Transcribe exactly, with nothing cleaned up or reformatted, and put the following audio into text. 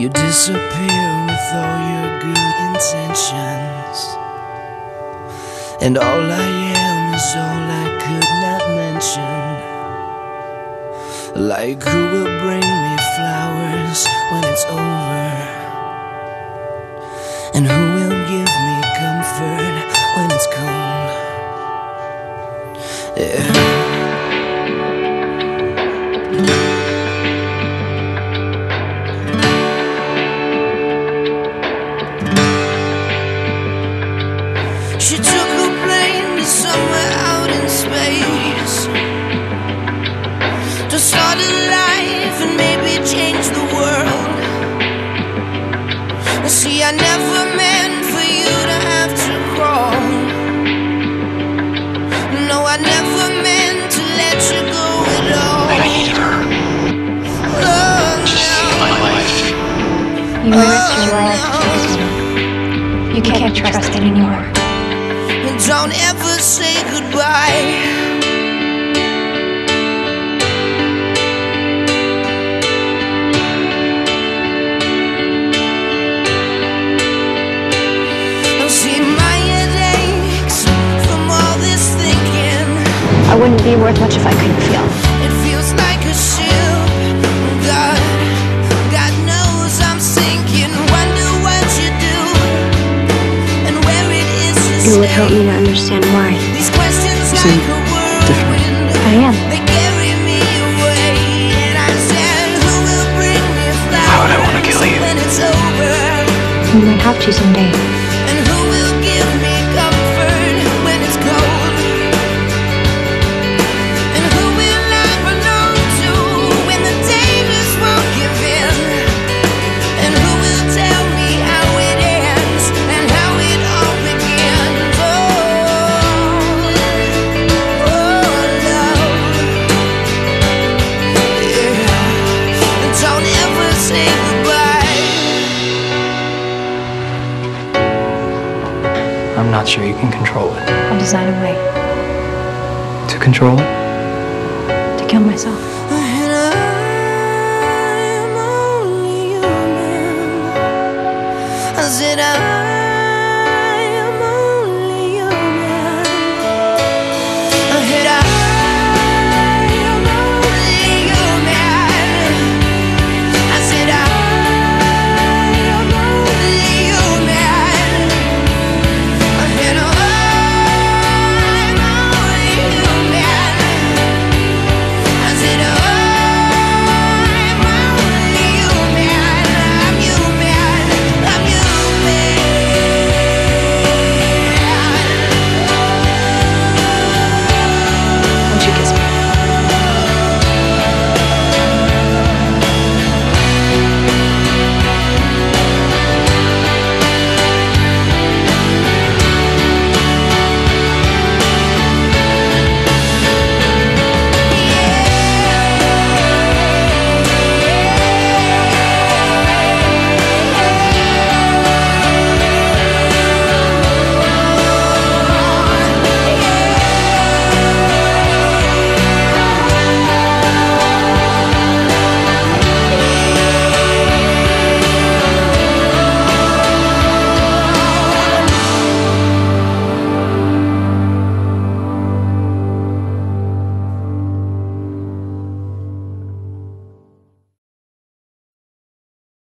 you disappear with all your good intentions, and all I am is all I could not mention. Like who will bring me flowers when it's over, and who will give me comfort when it's cold? Yeah. She took a plane to somewhere out in space to start a life and maybe change the world. See, I never meant for you to have to crawl. No, I never meant to let you go at all. I needed her. Oh, She saved my life. You risked your life to fix me. You can't trust anymore. Don't ever say goodbye. I see my headaches from all this thinking. I wouldn't be worth much if I couldn't feel. It feels like a ship. God, God knows I'm sinking. Wonder what you do and where it is to It would stay. help me to understand why. These questions like a whirlwind. I am. They carry me away, and I said, who will bring me flowers? Why would I want to kill you? When it's over? You might have to someday. And who will give me comfort when it's cold? And who will I belong to when the dangers won't give in? And who will tell me how it ends and how it all begins? Oh, oh, love, yeah. And don't ever say goodbye. I'm not sure you can control it. I'll design a way To control it? to kill myself. And I'm only human. I said I